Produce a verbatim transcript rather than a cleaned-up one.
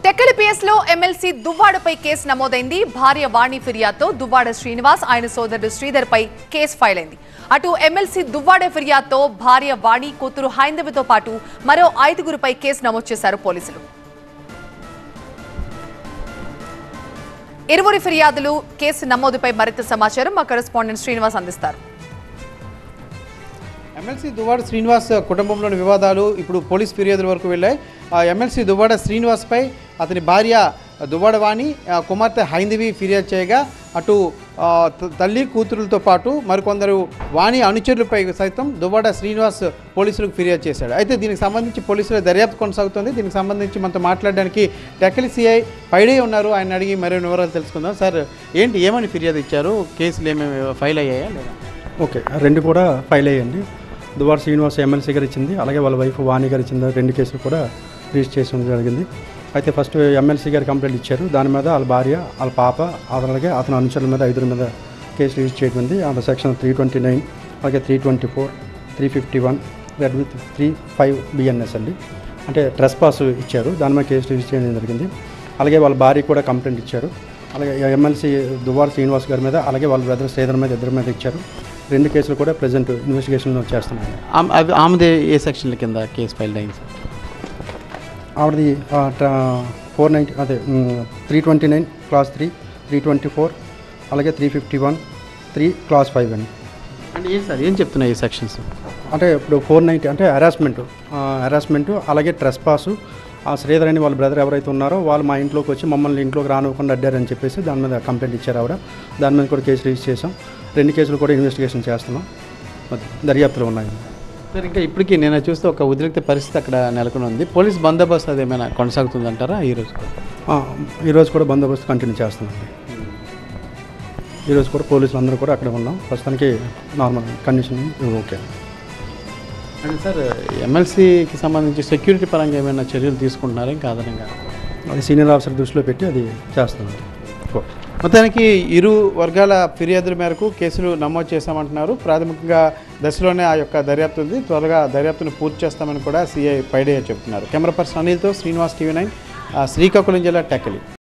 టెక్కలిపిఎస్లో MLC దువ్వాడపై case నమోదైంది. భార్య వాణి ఫిర్యాదుతో దువ్వాడ శ్రీనివాస్ ఆయన సోదరుడు శ్రీధర్ పై కేసు ఫైల్ అయింది. అటు ఎమ్మెల్సీ దువ్వాడ ఫిర్యాదుతో భార్య వాణి కూతురు హైందవితో పాటు మరో ఐదుగురుపై కేసు నమోదు చేశారు పోలీసులు. ఇరువురి ఫిర్యాదులు కేసు నమోదుపై మరింత సమాచారం మా కరెస్పాండెంట్ శ్రీనివాస్ అందిస్తారు. ఎమ్మెల్సీ దువ్వాడ శ్రీనివాస్ కుటుంబంలోని వివాదాలు ఇప్పుడు పోలీస్ ఫిర్యాదుల వరకు వెళ్ళాయి. ఎమ్మెల్సీ దువ్వాడ శ్రీనివాస్పై అతని భార్య దువ్వాడ వాణి కుమార్తె హైందవి ఫిర్యాదు చేయగా అటు తల్లి కూతురులతో పాటు మరికొందరు వాణి అనుచరులపై సైతం దువ్వాడ శ్రీనివాస్ పోలీసులకు ఫిర్యాదు చేశాడు. అయితే దీనికి సంబంధించి పోలీసుల దర్యాప్తు కొనసాగుతుంది. దీనికి సంబంధించి మనతో మాట్లాడడానికి టెక్కలి సిఐ పైడే ఉన్నారు. ఆయన అడిగి మరిన్ని వివరాలు తెలుసుకుందాం. సార్, ఏంటి ఏమని ఫిర్యాదు ఇచ్చారు? కేసులు ఏమేమి ఫైల్ అయ్యాయా లేదా? ఓకే, రెండు కూడా ఫైల్ అయ్యండి. దువ్వాడ శ్రీనివాస్ ఎమ్మెల్సీ గారు ఇచ్చింది, అలాగే వాళ్ళ వైఫ్ వాణి గారు ఇచ్చింది. రెండు కేసులు కూడా రిజిస్టర్ చేయడం జరిగింది. అయితే ఫస్ట్ ఎమ్మెల్సీ గారు కంప్లైంట్ ఇచ్చారు. దాని మీద వాళ్ళ భార్య, వాళ్ళ పాప, అలాగే అతని అనుచరుల మీద ఐదుగురి మీద కేసు రిజిస్టర్ చేయడం. అందులో సెక్షన్ త్రీ ట్వంటీ నైన్ అలాగే three twenty four three fifty one read with three five BNS అండి. అంటే ట్రెస్ పాస్ ఇచ్చారు, దాని మీద కేసు రిజిస్టర్ చేయడం జరిగింది. అలాగే వాళ్ళ భార్య కూడా కంప్లైంట్ ఇచ్చారు. అలాగే ఎమ్మెల్సీ దువ్వాడ శ్రీనివాస్ గారి మీద, అలాగే వాళ్ళ బ్రదర్ శ్రీధర్ మీద, ఇద్దరి మీద ఇచ్చారు. రెండు కేసులు కూడా ప్రజెంట్ ఇన్వెస్టిగేషన్ చేస్తున్నాయి. ఆమెది ఏ సెక్షన్ల కింద కేసు ఫైల్ అయింది సార్? ఆవిడది ఫోర్ నైంటీ అదే three twenty nine clause three three twenty four అలాగే three fifty one three clause five అండి. అంటే ఏం సార్ ఏం చెప్తున్నాయి ఈ సెక్షన్స్? అంటే ఇప్పుడు ఫోర్ నైంటీ అంటే హెరాస్మెంటు హెరాస్మెంటు అలాగే ట్రెస్ పాసు. ఆ శ్రీధర్ అని వాళ్ళ బ్రదర్ ఎవరైతే ఉన్నారో వాళ్ళు మా ఇంట్లోకి వచ్చి మమ్మల్ని ఇంట్లోకి రానివ్వకుండా అడ్డారని చెప్పేసి దాని మీద కంప్లైంట్ ఇచ్చారు ఆవిడ. దాని మీద కూడా కేసు రిజిస్టర్ చేసాం. రెండు కేసులు కూడా ఇన్వెస్టిగేషన్ చేస్తున్నాం, దర్యాప్తులో ఉన్నాయి. సార్, ఇంకా ఇప్పటికీ నేను చూస్తే ఒక ఉద్రిక్త పరిస్థితి అక్కడ నెలకొని ఉంది. పోలీస్ బందోబస్తు అది ఏమైనా కొనసాగుతుందంటారా ఈరోజు? ఈరోజు కూడా బందోబస్తు కంటిన్యూ చేస్తున్నామండి. ఈరోజు కూడా పోలీసులు అందరూ కూడా అక్కడ ఉన్నాం. ప్రస్తుతానికి నార్మల్ కండిషన్ ఓకే. అంటే సార్, ఎమ్మెల్సీకి సంబంధించి సెక్యూరిటీ పరంగా ఏమైనా చర్యలు తీసుకుంటున్నారా ఇంకా అదనంగా? అది సీనియర్ ఆఫీసర్ దృష్టిలో పెట్టి అది చేస్తున్నాం. మొత్తానికి ఇరు వర్గాల ఫిర్యాదుల మేరకు కేసులు నమోదు చేస్తామంటున్నారు. ప్రాథమికంగా దశలోనే ఆ యొక్క దర్యాప్తు ఉంది. త్వరగా దర్యాప్తును పూర్తి చేస్తామని కూడా సిఐ పైడే చెప్తున్నారు. కెమెరా పర్సన్ అనిల్తో శ్రీనివాస్, టీవీ నైన్, శ్రీకాకుళం జిల్లా టెక్కలి.